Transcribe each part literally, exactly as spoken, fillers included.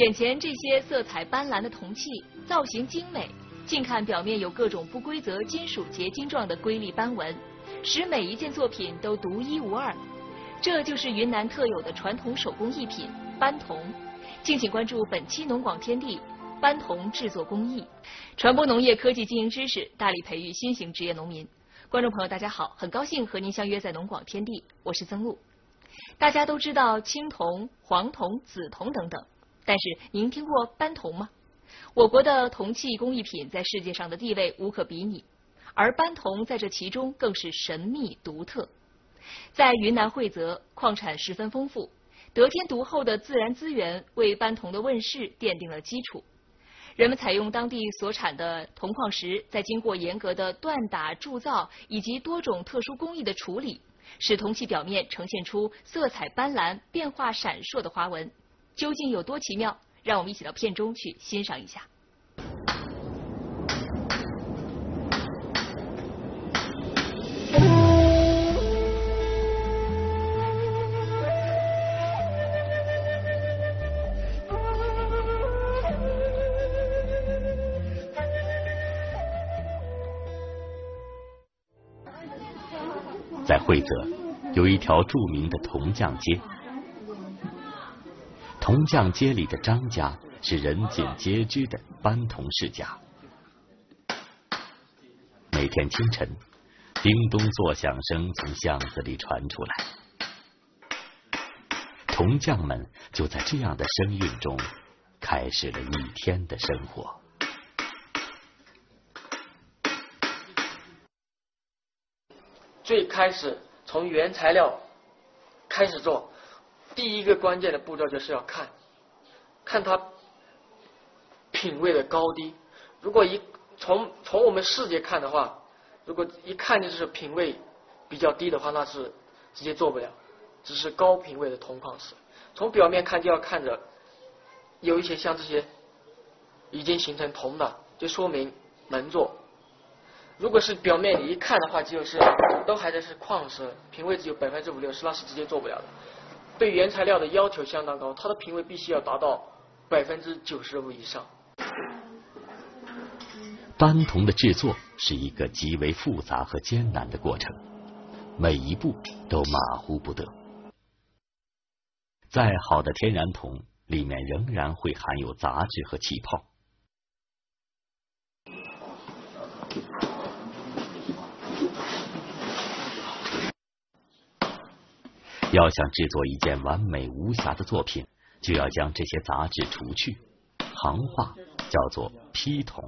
眼前这些色彩斑斓的铜器，造型精美，近看表面有各种不规则金属结晶状的瑰丽斑纹，使每一件作品都独一无二。这就是云南特有的传统手工艺品斑铜。敬请关注本期农广天地斑铜制作工艺，传播农业科技经营知识，大力培育新型职业农民。观众朋友，大家好，很高兴和您相约在农广天地，我是曾露。大家都知道青铜、黄铜、紫铜等等，但是您听过斑铜吗？我国的铜器工艺品在世界上的地位无可比拟，而斑铜在这其中更是神秘独特。在云南惠泽，矿产十分丰富，得天独厚的自然资源为斑铜的问世奠定了基础。人们采用当地所产的铜矿石，再经过严格的锻打、铸造以及多种特殊工艺的处理，使铜器表面呈现出色彩斑斓、变化闪烁的花纹。究竟有多奇妙？让我们一起到片中去欣赏一下。 在惠泽有一条著名的铜匠街，铜匠街里的张家是人尽皆知的斑铜世家。每天清晨，叮咚作响声从巷子里传出来，铜匠们就在这样的声韵中开始了一天的生活。 最开始从原材料开始做，第一个关键的步骤就是要看，看它品位的高低。如果一从从我们视觉看的话，如果一看就是品位比较低的话，那是直接做不了，只是高品位的铜矿石。从表面看就要看着有一些像这些已经形成铜的，就说明能做。如果是表面你一看的话，就是都还在是矿石，品位只有百分之五六十，那是直接做不了的。对原材料的要求相当高，它的品位必须要达到百分之九十五以上。 斑铜的制作是一个极为复杂和艰难的过程，每一步都马虎不得。再好的天然铜，里面仍然会含有杂质和气泡。要想制作一件完美无瑕的作品，就要将这些杂质除去，行话叫做劈铜。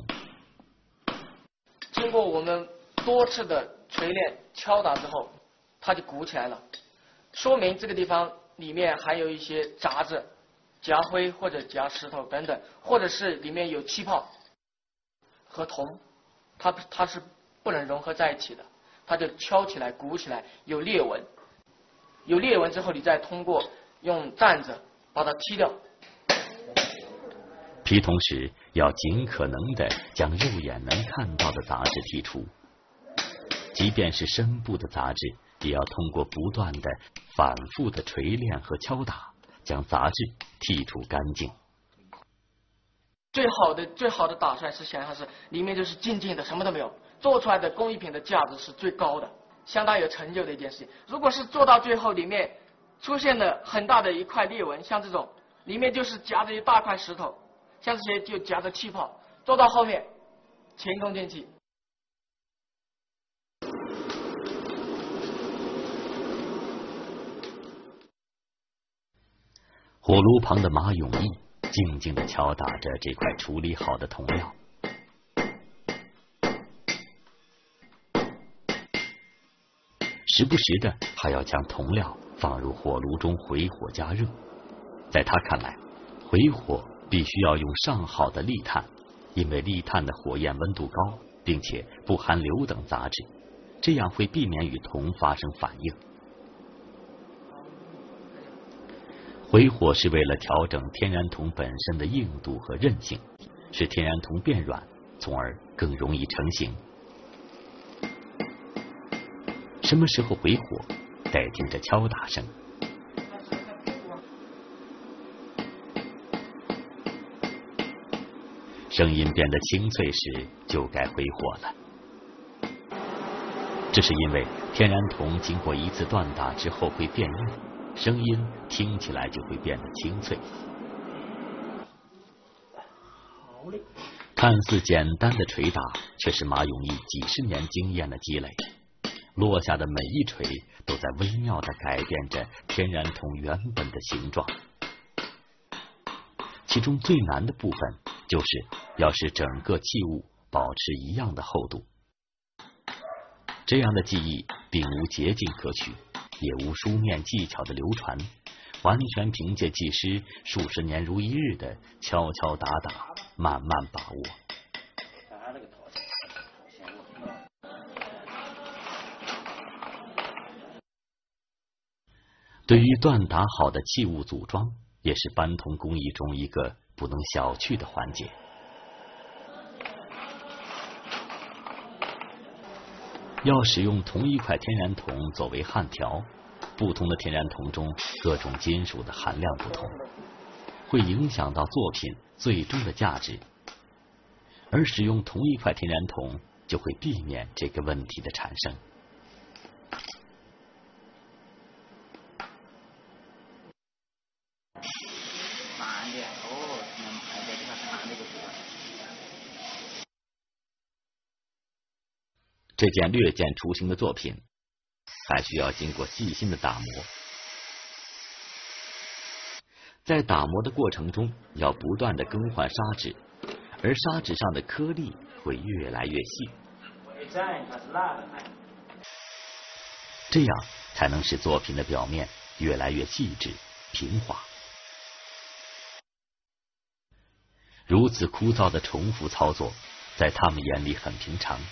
经过我们多次的锤炼敲打之后，它就鼓起来了，说明这个地方里面含有一些杂质，夹灰或者夹石头等等，或者是里面有气泡和铜，它它是不能融合在一起的，它就敲起来鼓起来有裂纹。有裂纹之后，你再通过用担子把它剔掉。 劈铜时要尽可能的将肉眼能看到的杂质剔除，即便是深部的杂质，也要通过不断的反复的锤炼和敲打，将杂质剔除干净。 最好的最好的打算是想象是里面就是静静的，什么都没有，做出来的工艺品的价值是最高的。相当有成就的一件事情。如果是做到最后里面出现了很大的一块裂纹，像这种里面就是夹着一大块石头，像这些就夹着气泡，做到后面前功尽弃。 火炉旁的马永义静静地敲打着这块处理好的铜料，时不时的还要将铜料放入火炉中回火加热。在他看来，回火必须要用上好的砾炭，因为砾炭的火焰温度高，并且不含硫等杂质，这样会避免与铜发生反应。回火是为了调整天然铜本身的硬度和韧性，使天然铜变软，从而更容易成型。什么时候回火，待听着敲打声。 声音变得清脆时，就该回火了。这是因为天然铜经过一次锻打之后会变硬，声音听起来就会变得清脆。看似简单的捶打，却是马永义几十年经验的积累。落下的每一锤都在微妙地改变着天然铜原本的形状。其中最难的部分就是要使整个器物保持一样的厚度。这样的技艺并无捷径可取，也无书面技巧的流传，完全凭借技师数十年如一日的敲敲打打，慢慢把握。对于锻打好的器物组装，也是班铜工艺中一个不能小觑的环节。要使用同一块天然铜作为焊条，不同的天然铜中各种金属的含量不同，会影响到作品最终的价值。而使用同一块天然铜，就会避免这个问题的产生。这件略见雏形的作品，还需要经过细心的打磨。在打磨的过程中，要不断的更换砂纸，而砂纸上的颗粒会越来越细，这样才能使作品的表面越来越细致平滑。如此枯燥的重复操作，在他们眼里很平常。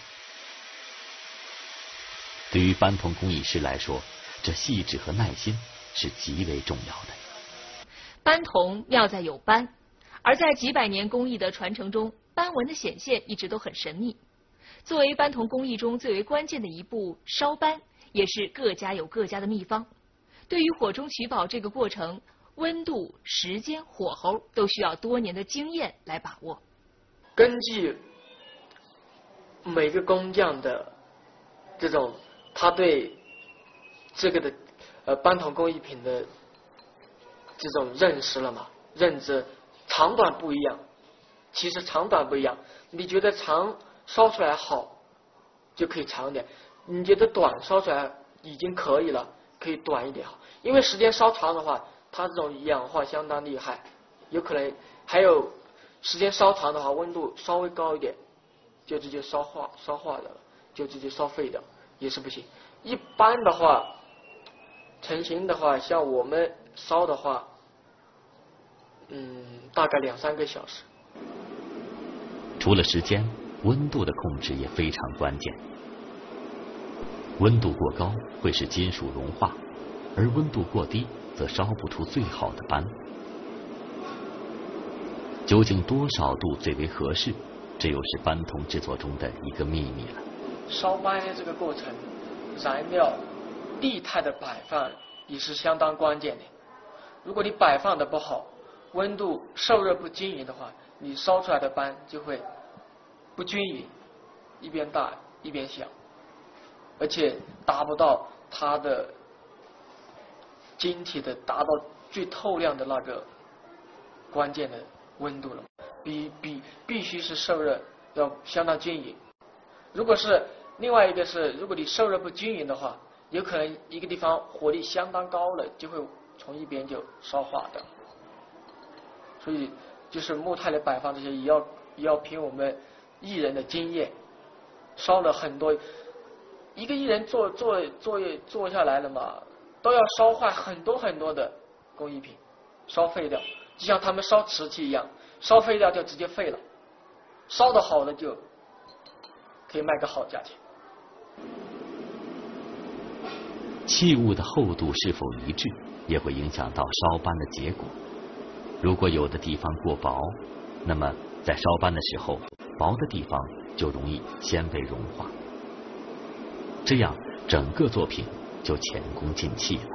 对于班铜工艺师来说，这细致和耐心是极为重要的。 班铜妙在有斑，而在几百年工艺的传承中，斑纹的显现一直都很神秘。作为班铜工艺中最为关键的一步，烧斑也是各家有各家的秘方。对于火中取宝这个过程，温度、时间、火候都需要多年的经验来把握。 根据每个工匠的这种他对这个的呃班铜工艺品的这种认识了嘛，认知长短不一样，其实长短不一样。你觉得长烧出来好，就可以长一点；你觉得短烧出来已经可以了，可以短一点好。因为时间烧长的话，它这种氧化相当厉害，有可能还有时间烧长的话，温度稍微高一点，就直接烧化烧化掉了，就直接烧废掉。也是不行。一般的话，成型的话，像我们烧的话，嗯，大概两三个小时。 除了时间，温度的控制也非常关键。温度过高会使金属融化，而温度过低则烧不出最好的斑。究竟多少度最为合适，这又是班铜制作中的一个秘密了。 烧斑的这个过程，燃料地态的摆放也是相当关键的。如果你摆放的不好，温度受热不均匀的话，你烧出来的斑就会不均匀，一边大一边小，而且达不到它的晶体的达到最透亮的那个关键的温度了。比比必须是受热要相当均匀。如果是另外一个是，如果你受热不均匀的话，有可能一个地方火力相当高了，就会从一边就烧化掉。所以就是木态的摆放这些，也要也要凭我们艺人的经验，烧了很多，一个艺人做做做做下来了嘛，都要烧坏很多很多的工艺品，烧废掉，就像他们烧瓷器一样，烧废掉就直接废了，烧的好的就可以卖个好价钱。 器物的厚度是否一致，也会影响到烧斑的结果。如果有的地方过薄，那么在烧斑的时候，薄的地方就容易先被融化，这样整个作品就前功尽弃了。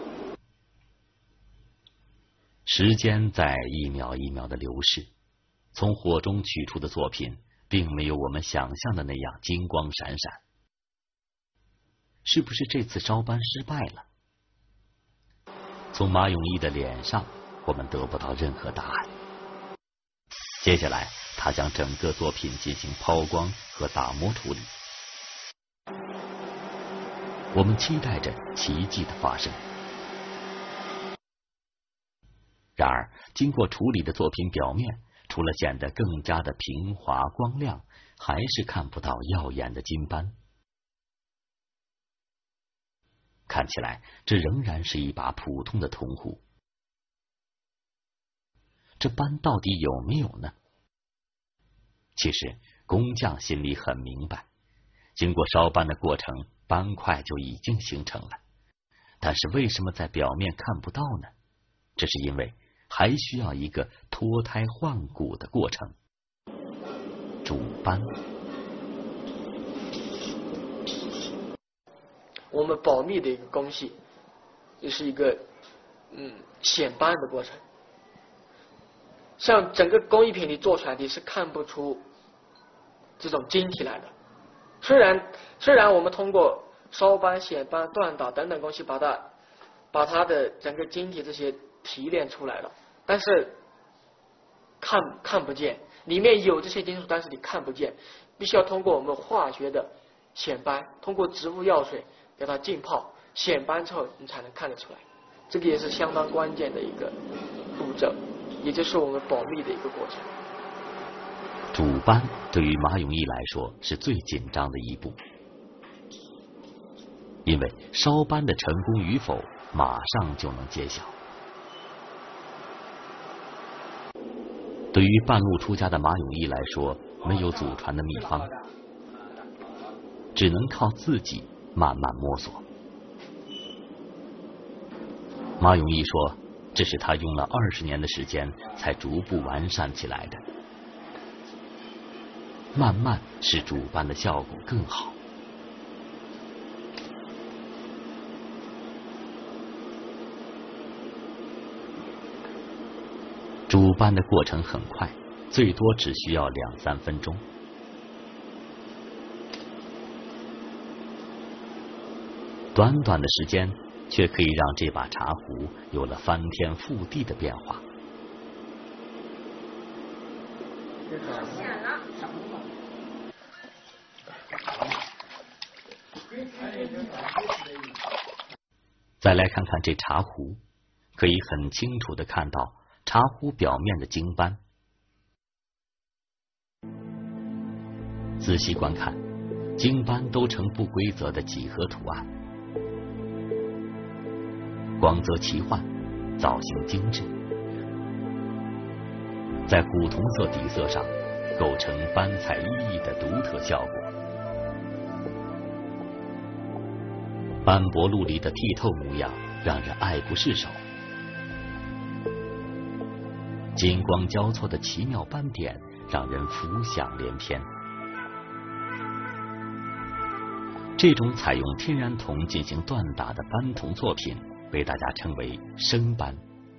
时间在一秒一秒的流逝， 从火中取出的作品并没有我们想象的那样金光闪闪。是不是这次烧斑失败了？从马永义的脸上，我们得不到任何答案。接下来，他将整个作品进行抛光和打磨处理。我们期待着奇迹的发生。然而，经过处理的作品表面，除了显得更加的平滑光亮，还是看不到耀眼的金斑。看起来，这仍然是一把普通的铜壶。这斑到底有没有呢？其实，工匠心里很明白，经过烧斑的过程，斑块就已经形成了。但是为什么在表面看不到呢？这是因为还需要一个脱胎换骨的过程。煮斑， 我们保密的一个工序，也是一个嗯显斑的过程。像整个工艺品你做出来，你是看不出这种晶体来的。虽然虽然我们通过烧斑、显斑、锻打等等工序把它把它的整个晶体这些提炼出来了，但是看看不见，里面有这些金属，但是你看不见，必须要通过我们化学的显斑，通过植物药水给它浸泡显斑之后，你才能看得出来。这个也是相当关键的一个步骤，也就是我们保密的一个过程。 煮斑对于马永义来说是最紧张的一步，因为烧斑的成功与否马上就能揭晓。对于半路出家的马永义来说，没有祖传的秘方，只能靠自己慢慢摸索。马永义说，这是他用了二十年的时间才逐步完善起来的，慢慢使煮斑的效果更好。煮斑的过程很快，最多只需要两三分钟。短短的时间，却可以让这把茶壶有了翻天覆地的变化。再来看看这茶壶，可以很清楚的看到茶壶表面的晶斑。仔细观看，晶斑都呈不规则的几何图案，光泽奇幻，造型精致，在古铜色底色上构成斑彩熠熠的独特效果。斑驳陆离的剔透模样让人爱不释手，金光交错的奇妙斑点让人浮想联翩。这种采用天然铜进行锻打的斑铜作品被大家称为生斑。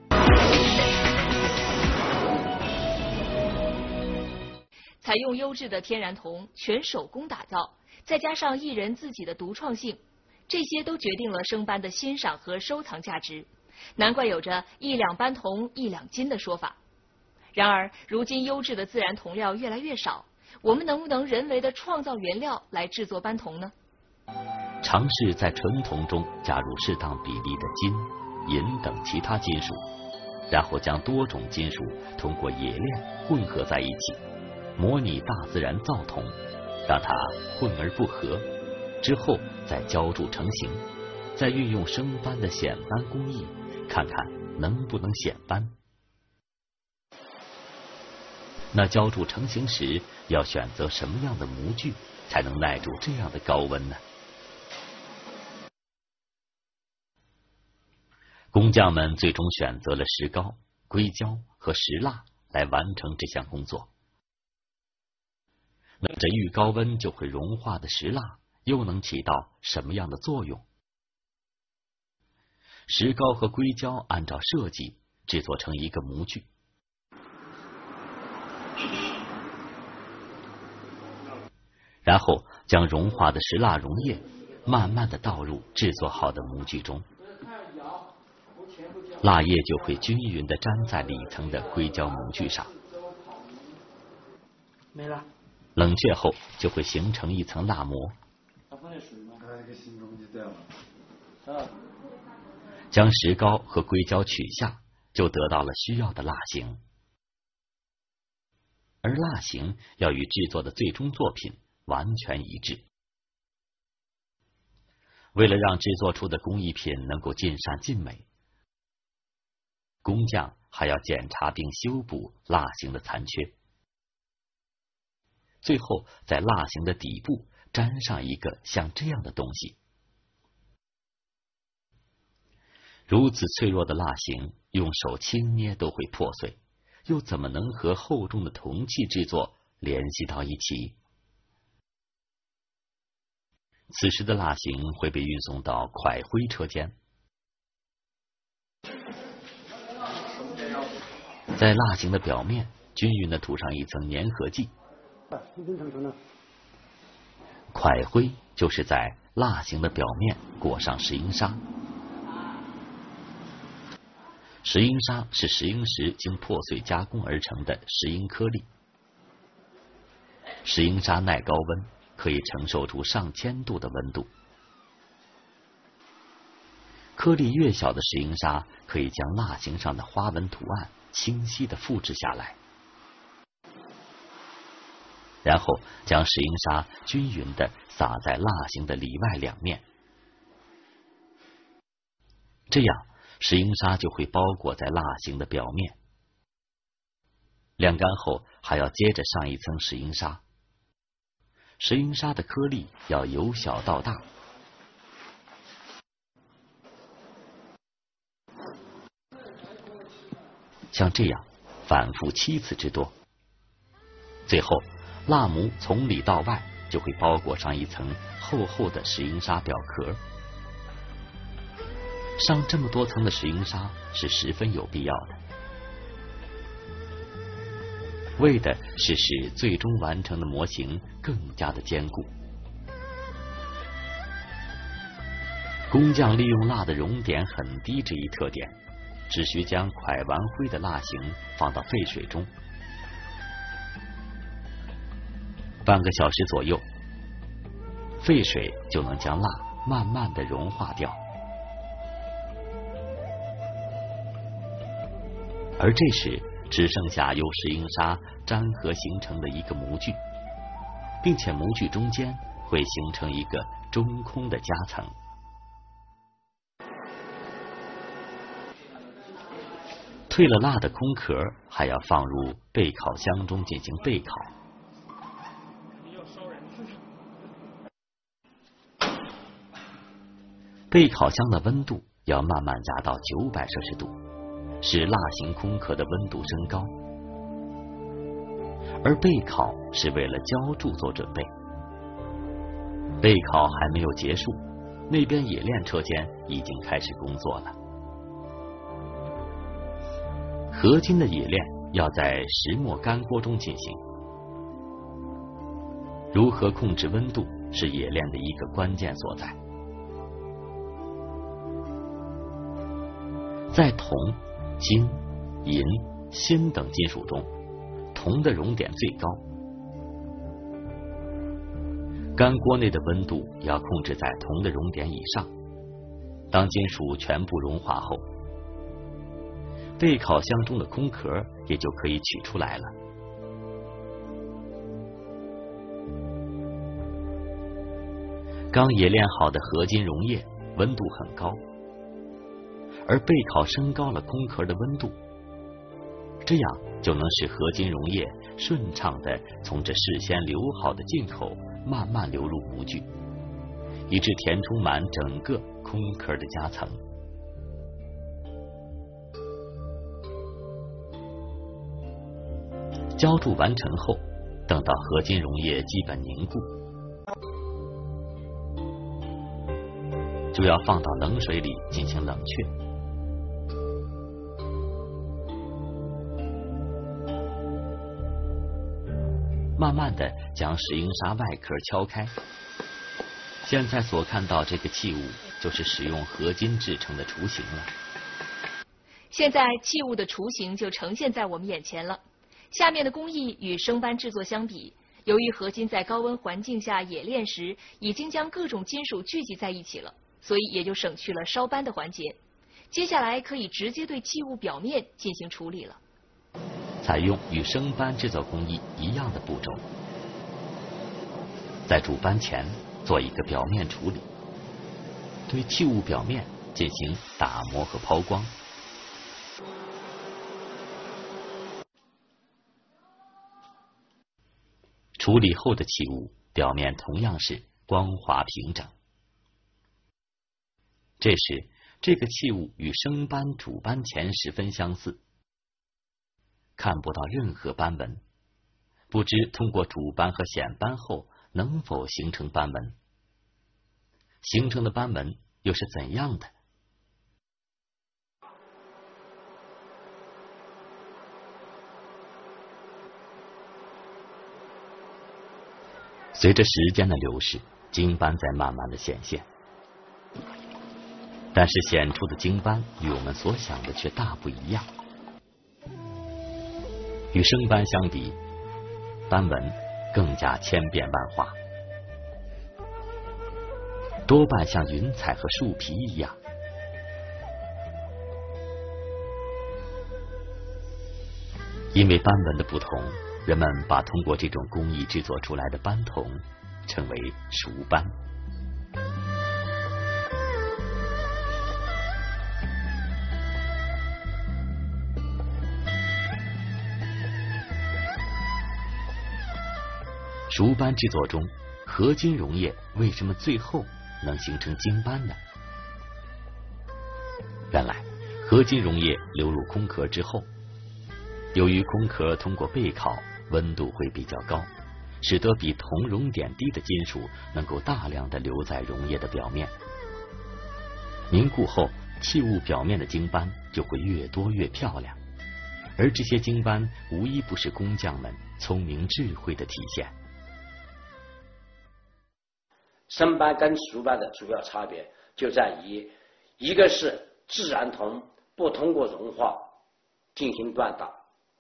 采用优质的天然铜，全手工打造，再加上艺人自己的独创性，这些都决定了生斑的欣赏和收藏价值，难怪有着一两斑铜一两金的说法。然而，如今优质的自然铜料越来越少，我们能不能人为的创造原料来制作斑铜呢？ 尝试在纯铜中加入适当比例的金、银等其他金属，然后将多种金属通过冶炼混合在一起，模拟大自然造铜，让它混而不合，之后再浇铸成型，再运用生斑的显斑工艺，看看能不能显斑。那浇铸成型时要选择什么样的模具才能耐住这样的高温呢？工匠们最终选择了石膏、硅胶和石蜡来完成这项工作。那这遇高温就会融化的石蜡又能起到什么样的作用？石膏和硅胶按照设计制作成一个模具， 然后将融化的石蜡溶液慢慢的倒入制作好的模具中，蜡液就会均匀的粘在里层的硅胶模具上。 没了。 冷却后就会形成一层蜡膜。将石膏和硅胶取下，就得到了需要的蜡形。而蜡形要与制作的最终作品完全一致。为了让制作出的工艺品能够尽善尽美，工匠还要检查并修补蜡形的残缺，最后在蜡形的底部粘上一个像这样的东西。如此脆弱的蜡形，用手轻捏都会破碎，又怎么能和厚重的铜器制作联系到一起？此时的蜡形会被运送到蒯灰车间，在蜡形的表面均匀的涂上一层粘合剂。蒯灰就是在蜡形的表面裹上石英砂。石英砂是石英石经破碎加工而成的石英颗粒。石英砂耐高温，可以承受住上千度的温度。颗粒越小的石英砂可以将蜡形上的花纹图案清晰地复制下来，然后将石英砂均匀地撒在蜡形的里外两面，这样石英砂就会包裹在蜡形的表面。晾干后还要接着上一层石英砂，石英砂的颗粒要由小到大，像这样反复七次之多。最后蜡模从里到外就会包裹上一层厚厚的石英砂表壳。上这么多层的石英砂是十分有必要的，为的是使最终完成的模型更加的坚固。工匠利用蜡的熔点很低这一特点，只需将蒯完灰的蜡形放到沸水中，半个小时左右，沸水就能将蜡慢慢的融化掉。而这时只剩下由石英砂粘合形成的一个模具，并且模具中间会形成一个中空的夹层。退了蜡的空壳还要放入备烤箱中进行备烤。备烤箱的温度要慢慢加到九百摄氏度，使蜡形空壳的温度升高。而备烤是为了浇铸做准备。备烤还没有结束，那边冶炼车间已经开始工作了。合金的冶炼要在石磨干锅中进行，如何控制温度是冶炼的一个关键所在。在铜、金、银、锌等金属中，铜的熔点最高，干锅内的温度要控制在铜的熔点以上。当金属全部融化后，备烤箱中的空壳也就可以取出来了。刚冶炼好的合金溶液温度很高，而备烤升高了空壳的温度，这样就能使合金溶液顺畅地从这事先留好的进口慢慢流入模具，以致填充满整个空壳的夹层。浇铸完成后，等到合金溶液基本凝固，就要放到冷水里进行冷却。 慢慢的将石英砂外壳敲开。现在所看到这个器物，就是使用合金制成的雏形了。 现在器物的雏形就呈现在我们眼前了。下面的工艺与生斑制作相比，由于合金在高温环境下冶炼时已经将各种金属聚集在一起了，所以也就省去了烧斑的环节。接下来可以直接对器物表面进行处理了。 采用与生斑制作工艺一样的步骤，在煮斑前做一个表面处理，对器物表面进行打磨和抛光。处理后的器物表面同样是光滑平整。这时，这个器物与生斑煮斑前十分相似，看不到任何斑纹，不知通过煮斑和显斑后能否形成斑纹？形成的斑纹又是怎样的？随着时间的流逝，经斑在慢慢的显现，但是显出的经斑与我们所想的却大不一样。与生斑相比，斑纹更加千变万化，多半像云彩和树皮一样。因为斑纹的不同，人们把通过这种工艺制作出来的斑铜称为熟斑。熟斑制作中，合金溶液为什么最后能形成晶斑呢？原来，合金溶液流入空壳之后，由于空壳通过焙烤，温度会比较高，使得比铜熔点低的金属能够大量的留在溶液的表面。凝固后，器物表面的晶斑就会越多越漂亮，而这些晶斑无一不是工匠们聪明智慧的体现。 生斑跟熟斑的主要差别就在于，一个是自然铜不通过融化进行锻打，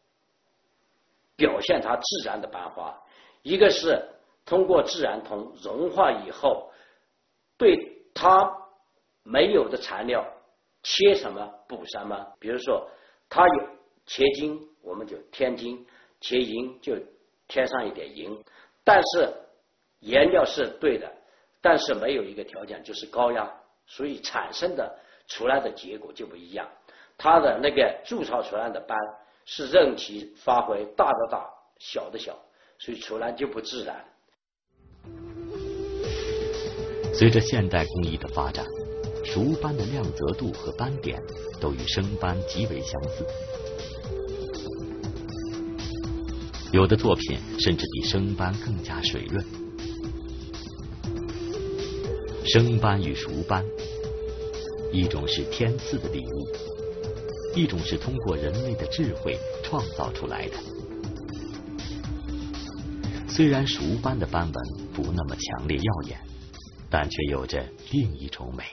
表现它自然的斑花；一个是通过自然铜融化以后，对它没有的材料切什么补什么。比如说，它有切金，我们就添金；切银就添上一点银。但是颜料是对的，但是没有一个条件就是高压，所以产生的出来的结果就不一样。它的那个铸造出来的斑是任其发挥，大的大，小的小，所以出来就不自然。 随着现代工艺的发展，熟斑的亮泽度和斑点都与生斑极为相似，有的作品甚至比生斑更加水润。生斑与熟斑，一种是天赐的礼物，一种是通过人类的智慧创造出来的。虽然熟斑的斑纹不那么强烈耀眼，但却有着另一种美。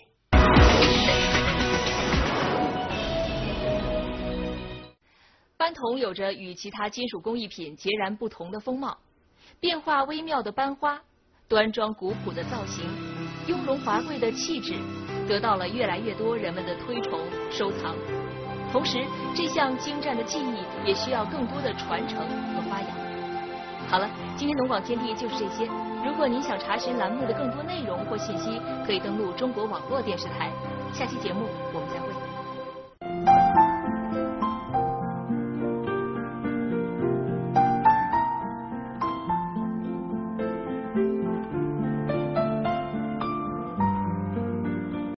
斑铜有着与其他金属工艺品截然不同的风貌，变化微妙的斑花，端庄古朴的造型，雍容华贵的气质，得到了越来越多人们的推崇收藏。同时，这项精湛的技艺也需要更多的传承和发扬。好了，今天农广天地就是这些。如果您想查询栏目的更多内容或信息，可以登录中国网络电视台。下期节目我们再见。